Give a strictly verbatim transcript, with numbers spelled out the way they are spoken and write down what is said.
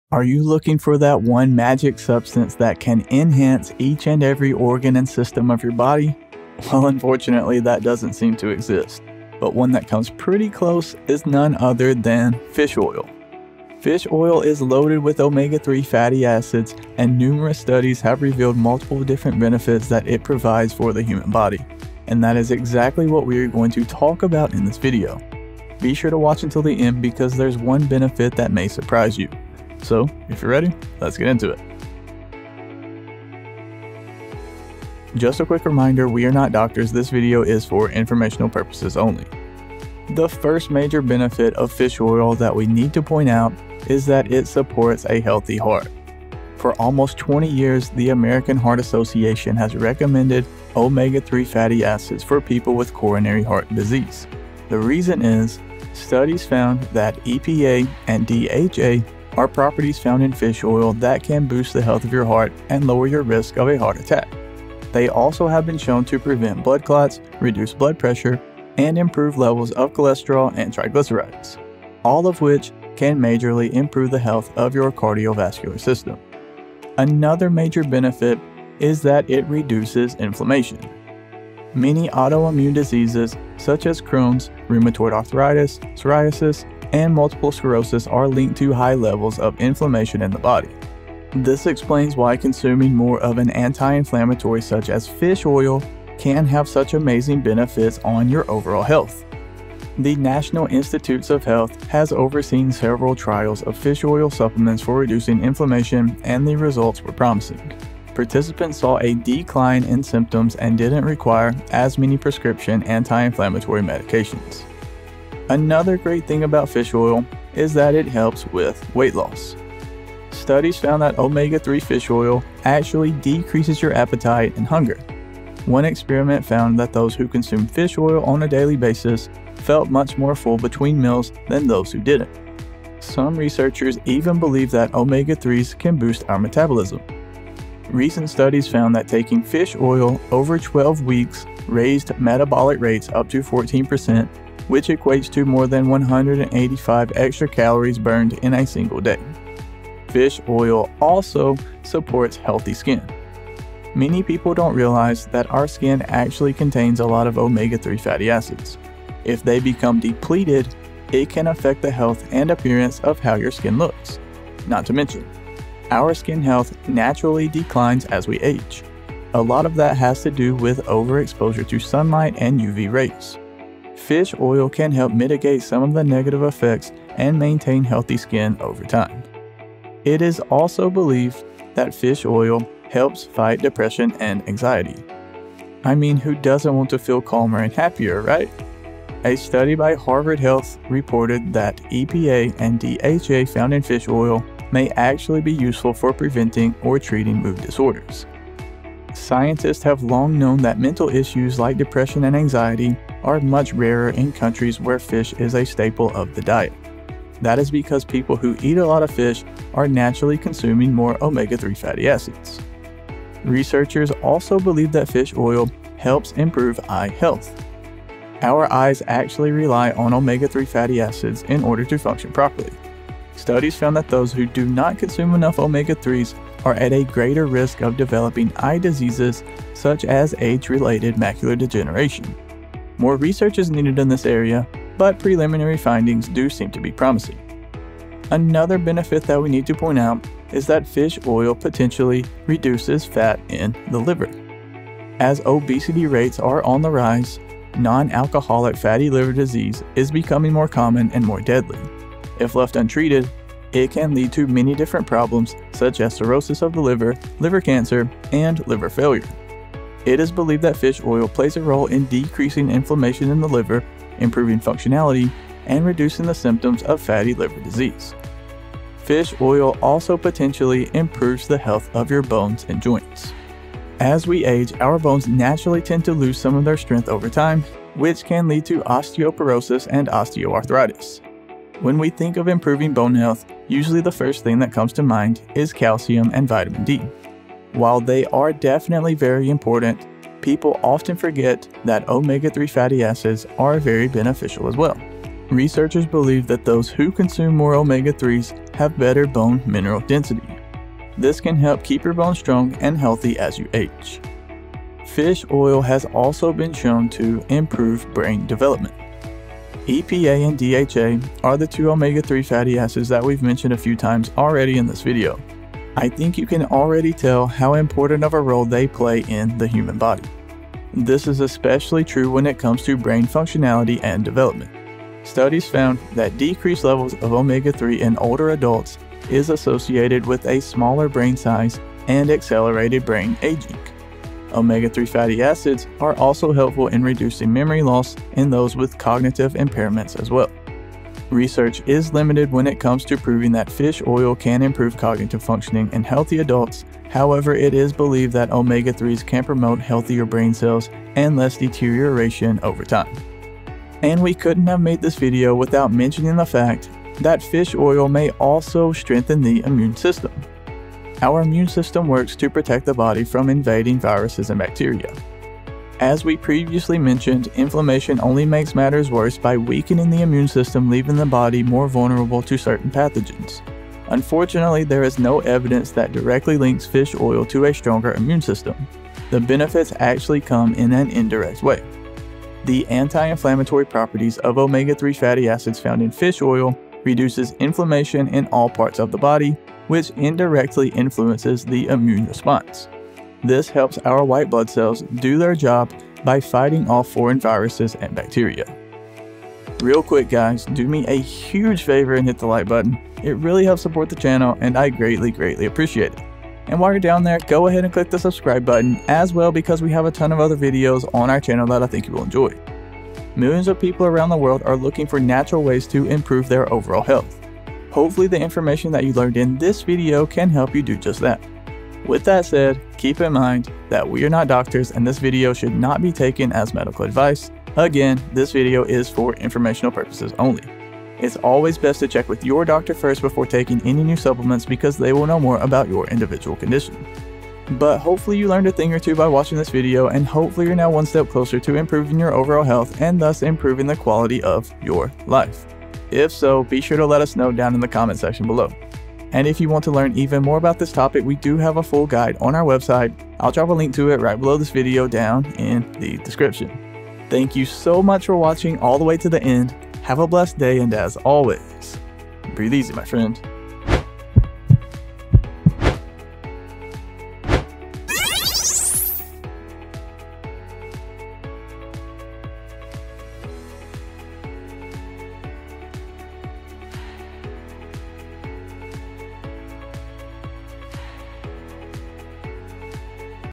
Are you looking for that one magic substance that can enhance each and every organ and system of your body? Well, unfortunately, that doesn't seem to exist. But one that comes pretty close is none other than fish oil. Fish oil is loaded with omega three fatty acids, and numerous studies have revealed multiple different benefits that it provides for the human body. And that is exactly what we are going to talk about in this video. Be sure to watch until the end because there's one benefit that may surprise you. So, if you're ready, let's get into it. Just a quick reminder, we are not doctors. This video is for informational purposes only. The first major benefit of fish oil that we need to point out is that it supports a healthy heart. For almost twenty years, the American Heart Association has recommended omega three fatty acids for people with coronary heart disease. The reason is, studies found that E P A and D H A are properties found in fish oil that can boost the health of your heart and lower your risk of a heart attack. They also have been shown to prevent blood clots, reduce blood pressure, and improve levels of cholesterol and triglycerides, all of which can majorly improve the health of your cardiovascular system. Another major benefit is that it reduces inflammation. Many autoimmune diseases such as Crohn's, rheumatoid arthritis, psoriasis, and multiple sclerosis are linked to high levels of inflammation in the body. This explains why consuming more of an anti-inflammatory such as fish oil can have such amazing benefits on your overall health. The National Institutes of Health has overseen several trials of fish oil supplements for reducing inflammation, and the results were promising. Participants saw a decline in symptoms and didn't require as many prescription anti-inflammatory medications. Another great thing about fish oil is that it helps with weight loss. Studies found that omega three fish oil actually decreases your appetite and hunger. One experiment found that those who consumed fish oil on a daily basis felt much more full between meals than those who didn't. Some researchers even believe that omega threes can boost our metabolism. Recent studies found that taking fish oil over twelve weeks raised metabolic rates up to fourteen percent, which equates to more than one hundred eighty-five extra calories burned in a single day. Fish oil also supports healthy skin. Many people don't realize that our skin actually contains a lot of omega three fatty acids. If they become depleted, it can affect the health and appearance of how your skin looks. Not to mention, our skin health naturally declines as we age. A lot of that has to do with overexposure to sunlight and U V rays. Fish oil can help mitigate some of the negative effects and maintain healthy skin over time. It is also believed that fish oil helps fight depression and anxiety. I mean, who doesn't want to feel calmer and happier, right? A study by Harvard Health reported that E P A and D H A found in fish oil may actually be useful for preventing or treating mood disorders. Scientists have long known that mental issues like depression and anxiety are much rarer in countries where fish is a staple of the diet. That is because people who eat a lot of fish are naturally consuming more omega three fatty acids. Researchers also believe that fish oil helps improve eye health. Our eyes actually rely on omega three fatty acids in order to function properly. Studies found that those who do not consume enough omega threes are at a greater risk of developing eye diseases such as age-related macular degeneration. More research is needed in this area, but preliminary findings do seem to be promising. Another benefit that we need to point out is that fish oil potentially reduces fat in the liver. As obesity rates are on the rise, non-alcoholic fatty liver disease is becoming more common and more deadly. If left untreated, it can lead to many different problems such as cirrhosis of the liver, liver cancer, and liver failure. It is believed that fish oil plays a role in decreasing inflammation in the liver, improving functionality, and reducing the symptoms of fatty liver disease. Fish oil also potentially improves the health of your bones and joints. As we age, our bones naturally tend to lose some of their strength over time, which can lead to osteoporosis and osteoarthritis. When we think of improving bone health, usually the first thing that comes to mind is calcium and vitamin D. While they are definitely very important, people often forget that omega three fatty acids are very beneficial as well. Researchers believe that those who consume more omega threes have better bone mineral density. This can help keep your bones strong and healthy as you age. Fish oil has also been shown to improve brain development. E P A and D H A are the two omega three fatty acids that we've mentioned a few times already in this video. I think you can already tell how important of a role they play in the human body. This is especially true when it comes to brain functionality and development. Studies found that decreased levels of omega three in older adults is associated with a smaller brain size and accelerated brain aging. omega three fatty acids are also helpful in reducing memory loss in those with cognitive impairments as well. Research is limited when it comes to proving that fish oil can improve cognitive functioning in healthy adults. However, it is believed that omega threes can promote healthier brain cells and less deterioration over time. And we couldn't have made this video without mentioning the fact that fish oil may also strengthen the immune system. Our immune system works to protect the body from invading viruses and bacteria. As we previously mentioned, inflammation only makes matters worse by weakening the immune system, leaving the body more vulnerable to certain pathogens. Unfortunately, there is no evidence that directly links fish oil to a stronger immune system. The benefits actually come in an indirect way. The anti-inflammatory properties of omega three fatty acids found in fish oil reduces inflammation in all parts of the body, which indirectly influences the immune response. This helps our white blood cells do their job by fighting off foreign viruses and bacteria. Real quick guys, do me a huge favor and hit the like button. It really helps support the channel and I greatly greatly appreciate it. And while you're down there, go ahead and click the subscribe button as well, because we have a ton of other videos on our channel that I think you will enjoy. Millions of people around the world are looking for natural ways to improve their overall health. Hopefully the information that you learned in this video can help you do just that. With that said, keep in mind that we are not doctors and this video should not be taken as medical advice. Again, this video is for informational purposes only. It's always best to check with your doctor first before taking any new supplements, because they will know more about your individual condition. But hopefully you learned a thing or two by watching this video, and hopefully you're now one step closer to improving your overall health and thus improving the quality of your life. If so, be sure to let us know down in the comment section below. And if you want to learn even more about this topic, we do have a full guide on our website. I'll drop a link to it right below this video down in the description. Thank you so much for watching all the way to the end. Have a blessed day, and as always, breathe easy, my friend.